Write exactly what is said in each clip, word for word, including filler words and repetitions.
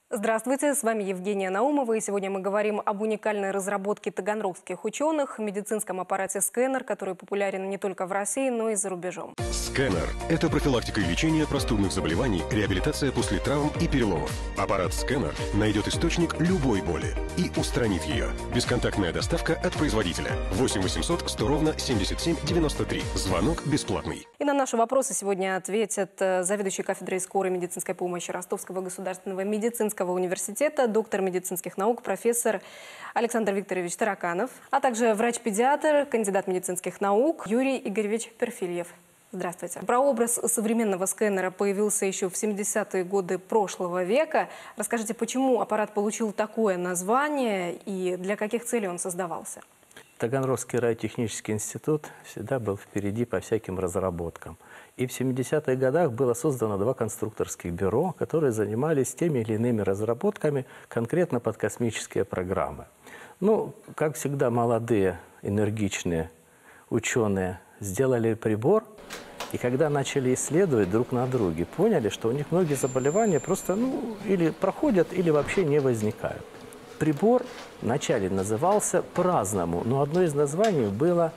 Здравствуйте, с вами Евгения Наумова, и сегодня мы говорим об уникальной разработке таганрогских ученых, медицинском аппарате «Скэнер», который популярен не только в России, но и за рубежом. «Скэнер» – это профилактика и лечение простудных заболеваний, реабилитация после травм и переломов. Аппарат «Скэнер» найдет источник любой боли и устранит ее. Бесконтактная доставка от производителя. восемь восемьсот сто ровно семьдесят семь девяносто три. Звонок бесплатный. И на наши вопросы сегодня ответят заведующий кафедрой скорой медицинской помощи Ростовского государственного медицинского университета, доктор медицинских наук, профессор Александр Викторович Тараканов, а также врач-педиатр, кандидат медицинских наук Юрий Игоревич Перфильев. Здравствуйте. Прообраз современного скэнера появился еще в семидесятые годы прошлого века. Расскажите, почему аппарат получил такое название и для каких целей он создавался? Таганрогский радиотехнический институт всегда был впереди по всяким разработкам. И в семидесятых годах было создано два конструкторских бюро, которые занимались теми или иными разработками конкретно под космические программы. Ну, как всегда, молодые, энергичные ученые сделали прибор, и когда начали исследовать друг на друге, поняли, что у них многие заболевания просто ну, или проходят, или вообще не возникают. Прибор вначале назывался по-разному, но одно из названий было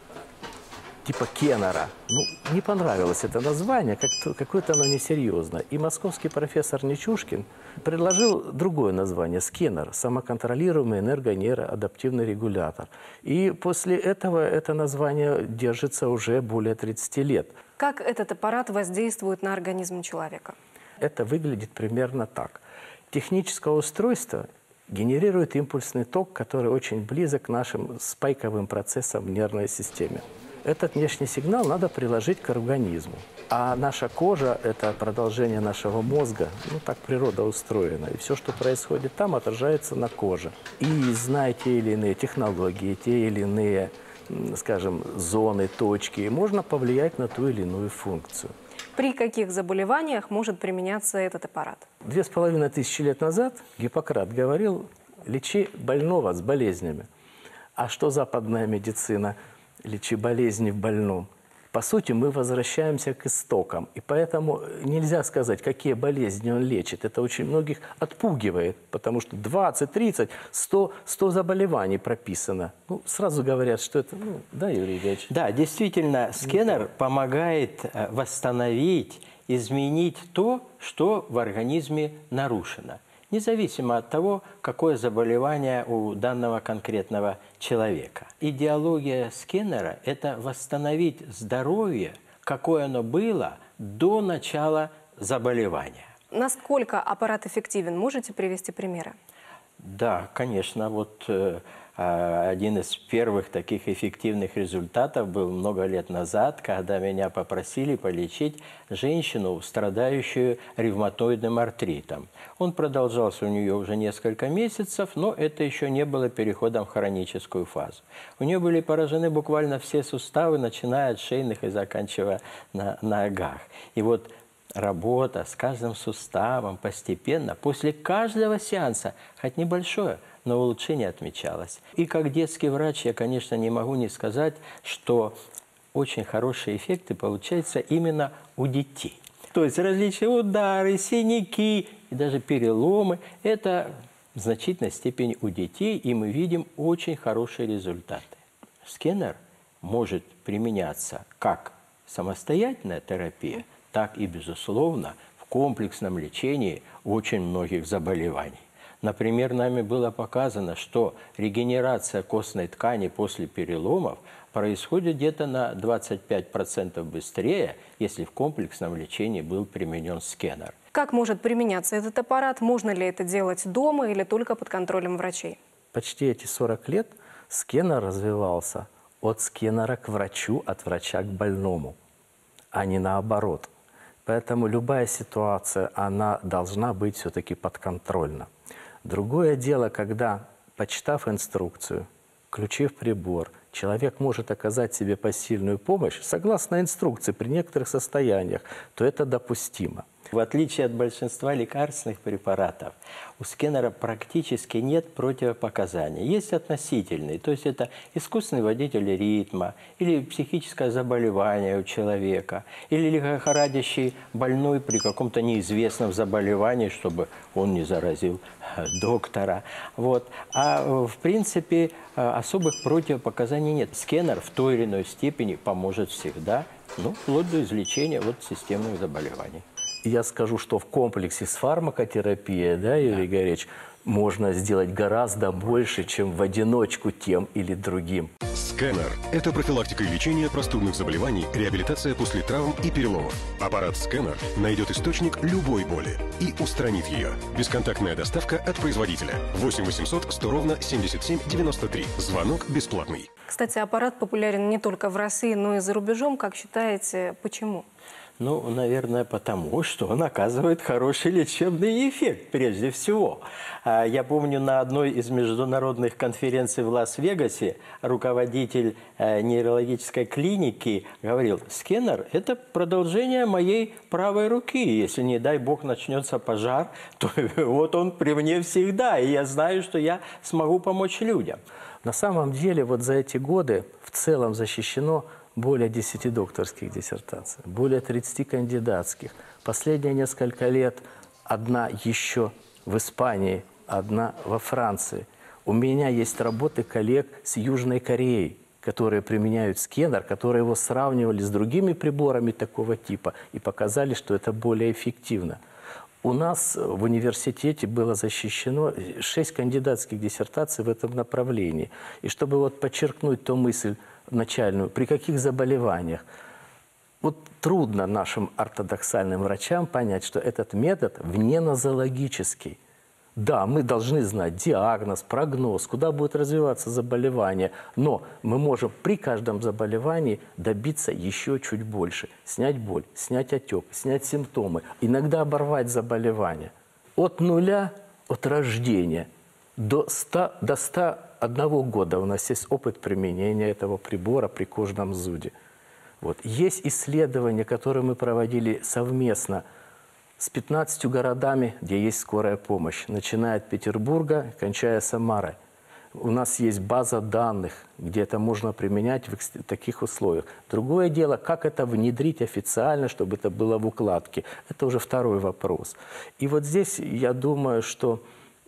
типа Кеннера. Ну, не понравилось это название, как-то, какое-то оно несерьезное. И московский профессор Нечушкин предложил другое название – Скэнер, самоконтролируемый энерго-нейроадаптивный регулятор. И после этого это название держится уже более тридцати лет. Как этот аппарат воздействует на организм человека? Это выглядит примерно так. Техническое устройство генерирует импульсный ток, который очень близок к нашим спайковым процессам в нервной системе. Этот внешний сигнал надо приложить к организму. А наша кожа – это продолжение нашего мозга. Ну, так природа устроена. И все, что происходит там, отражается на коже. И зная те или иные технологии, те или иные, скажем, зоны, точки, можно повлиять на ту или иную функцию. При каких заболеваниях может применяться этот аппарат? Две с половиной тысячи лет назад Гиппократ говорил: лечи больного с болезнями. А что западная медицина? Лечи болезни в больном. По сути, мы возвращаемся к истокам. И поэтому нельзя сказать, какие болезни он лечит. Это очень многих отпугивает, потому что двадцать, тридцать, сто, сто заболеваний прописано. Ну, сразу говорят, что это... Ну, да, Юрий Ильич? Да, действительно, скэнер помогает восстановить, изменить то, что в организме нарушено. Независимо от того, какое заболевание у данного конкретного человека. Идеология скэнера – это восстановить здоровье, какое оно было до начала заболевания. Насколько аппарат эффективен? Можете привести примеры? Да, конечно. Вот э, один из первых таких эффективных результатов был много лет назад, когда меня попросили полечить женщину, страдающую ревматоидным артритом. Он продолжался у нее уже несколько месяцев, но это еще не было переходом в хроническую фазу. У нее были поражены буквально все суставы, начиная от шейных и заканчивая на ногах. И вот работа с каждым суставом постепенно, после каждого сеанса, хоть небольшое, но улучшение отмечалось. И как детский врач я, конечно, не могу не сказать, что очень хорошие эффекты получаются именно у детей. То есть различные удары, синяки и даже переломы – это в значительной степени у детей, и мы видим очень хорошие результаты. Скэнер может применяться как самостоятельная терапия, так и, безусловно, в комплексном лечении очень многих заболеваний. Например, нами было показано, что регенерация костной ткани после переломов происходит где-то на двадцать пять процентов быстрее, если в комплексном лечении был применен скэнер. Как может применяться этот аппарат? Можно ли это делать дома или только под контролем врачей? Почти эти сорок лет скэнер развивался от скэнера к врачу, от врача к больному, а не наоборот. Поэтому любая ситуация, она должна быть все-таки подконтрольна. Другое дело, когда, почитав инструкцию, включив прибор, человек может оказать себе посильную помощь, согласно инструкции, при некоторых состояниях, то это допустимо. В отличие от большинства лекарственных препаратов, у сканера практически нет противопоказаний. Есть относительные, то есть это искусственный водитель ритма, или психическое заболевание у человека, или лихорадящий больной при каком-то неизвестном заболевании, чтобы он не заразил доктора. Вот. А в принципе особых противопоказаний нет. Сканер в той или иной степени поможет всегда, ну, вплоть до излечения от системных заболеваний. Я скажу, что в комплексе с фармакотерапией, да, Юрий да. Григорьевич, можно сделать гораздо больше, чем в одиночку тем или другим. Сканер – это профилактика и лечение простудных заболеваний, реабилитация после травм и переломов. Аппарат «Сканер» найдет источник любой боли и устранит ее. Бесконтактная доставка от производителя. восемь восемьсот сто ровно семьдесят семь девяносто три. Звонок бесплатный. Кстати, аппарат популярен не только в России, но и за рубежом. Как считаете, почему? Ну, наверное, потому, что он оказывает хороший лечебный эффект, прежде всего. Я помню, на одной из международных конференций в Лас-Вегасе руководитель нейрологической клиники говорил: сканер – это продолжение моей правой руки. Если, не дай бог, начнется пожар, то вот он при мне всегда, и я знаю, что я смогу помочь людям. На самом деле, вот за эти годы в целом защищено более десяти докторских диссертаций, более тридцати кандидатских. Последние несколько лет одна еще в Испании, одна во Франции. У меня есть работы коллег с Южной Кореей, которые применяют сканер, которые его сравнивали с другими приборами такого типа и показали, что это более эффективно. У нас в университете было защищено шесть кандидатских диссертаций в этом направлении. И чтобы вот подчеркнуть ту мысль начальную, при каких заболеваниях, вот трудно нашим ортодоксальным врачам понять, что этот метод вненозологический. Да, мы должны знать диагноз, прогноз, куда будет развиваться заболевание, но мы можем при каждом заболевании добиться еще чуть больше. Снять боль, снять отек, снять симптомы, иногда оборвать заболевание. От нуля, от рождения до ста, до ста одного года у нас есть опыт применения этого прибора при кожном зуде. Вот. Есть исследования, которые мы проводили совместно с пятнадцатью городами, где есть скорая помощь, начиная от Петербурга, кончая Самарой. У нас есть база данных, где это можно применять в таких условиях. Другое дело, как это внедрить официально, чтобы это было в укладке. Это уже второй вопрос. И вот здесь я думаю, что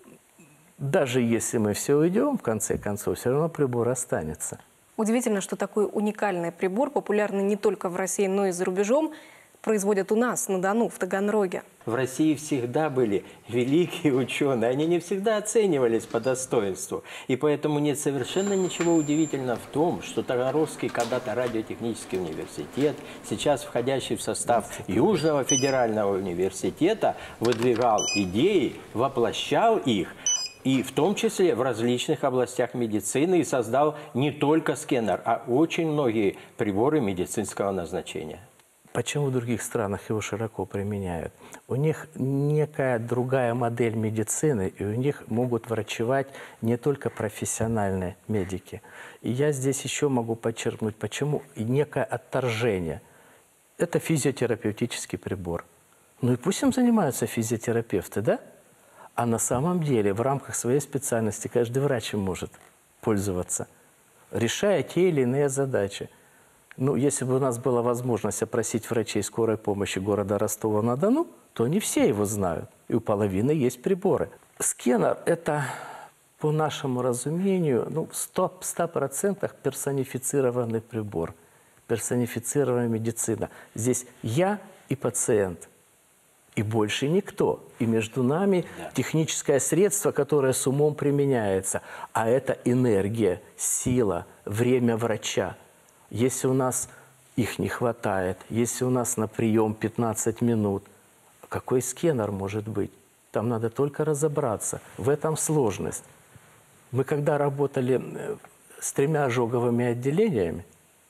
даже если мы все уйдем, в конце концов, все равно прибор останется. Удивительно, что такой уникальный прибор, популярный не только в России, но и за рубежом, производят у нас, на Дону, в Таганроге. В России всегда были великие ученые. Они не всегда оценивались по достоинству. И поэтому нет совершенно ничего удивительного в том, что Таганрогский когда-то радиотехнический университет, сейчас входящий в состав Южного федерального университета, выдвигал идеи, воплощал их, и в том числе в различных областях медицины, и создал не только сканер, а очень многие приборы медицинского назначения. Почему в других странах его широко применяют? У них некая другая модель медицины, и у них могут врачевать не только профессиональные медики. И я здесь еще могу подчеркнуть, почему и некое отторжение. Это физиотерапевтический прибор. Ну и пусть им занимаются физиотерапевты, да? А на самом деле в рамках своей специальности каждый врач им может пользоваться, решая те или иные задачи. Ну, если бы у нас была возможность опросить врачей скорой помощи города Ростова-на-Дону, то не все его знают. И у половины есть приборы. Сканер – это, по нашему разумению, ну, в ста процентах персонифицированный прибор, персонифицированная медицина. Здесь я и пациент, и больше никто. И между нами техническое средство, которое с умом применяется. А это энергия, сила, время врача. Если у нас их не хватает, если у нас на прием пятнадцать минут, какой сканер может быть? Там надо только разобраться. В этом сложность. Мы когда работали с тремя ожоговыми отделениями,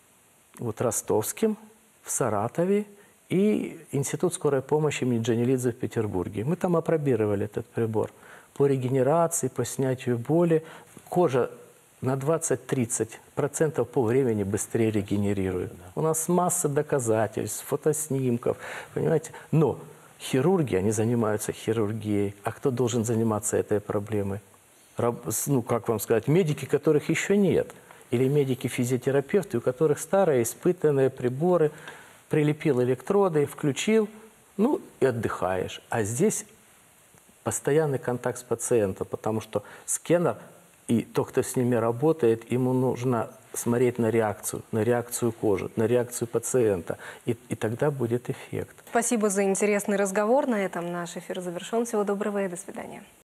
вот ростовским, в Саратове и Институт скорой помощи имени Джанелидзе в Петербурге, мы там опробировали этот прибор по регенерации, по снятию боли. Кожа на двадцать-тридцать процентов по времени быстрее регенерирует. У нас масса доказательств, фотоснимков, понимаете? Но хирурги, они занимаются хирургией. А кто должен заниматься этой проблемой? Раб- Ну, как вам сказать, медики, которых еще нет. Или медики-физиотерапевты, у которых старые испытанные приборы, прилепил электроды, включил, ну и отдыхаешь. А здесь постоянный контакт с пациентом, потому что скенер и тот, кто с ними работает, ему нужно смотреть на реакцию, на реакцию кожи, на реакцию пациента. И, и тогда будет эффект. Спасибо за интересный разговор. На этом наш эфир завершен. Всего доброго и до свидания.